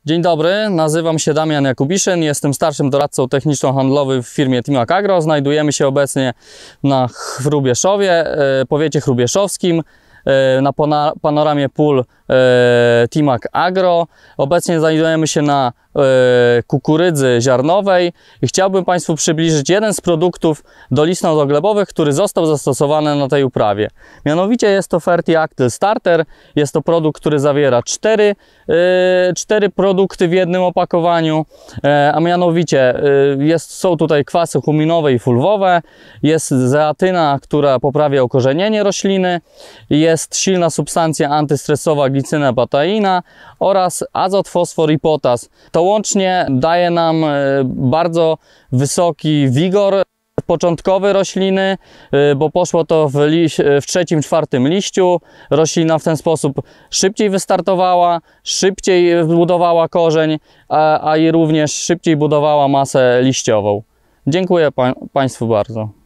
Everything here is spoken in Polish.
Dzień dobry, nazywam się Damian Jakubiszyn, jestem starszym doradcą techniczno-handlowym w firmie Timak Agro. Znajdujemy się obecnie na Hrubieszowie, powiecie hrubieszowskim, na panoramie pól Timak Agro. Obecnie znajdujemy się na kukurydzy ziarnowej i chciałbym Państwu przybliżyć jeden z produktów dolisno-glebowych, który został zastosowany na tej uprawie. Mianowicie jest to Fertiactyl Starter. Jest to produkt, który zawiera cztery produkty w jednym opakowaniu, a mianowicie są tutaj kwasy huminowe i fulwowe, jest zeatyna, która poprawia okorzenienie rośliny, jest silna substancja antystresowa glicyna-betaina oraz azot, fosfor i potas. To łącznie daje nam bardzo wysoki wigor początkowy rośliny, bo poszło to w trzecim, czwartym liściu. Roślina w ten sposób szybciej wystartowała, szybciej budowała korzeń, a i również szybciej budowała masę liściową. Dziękuję Państwu bardzo.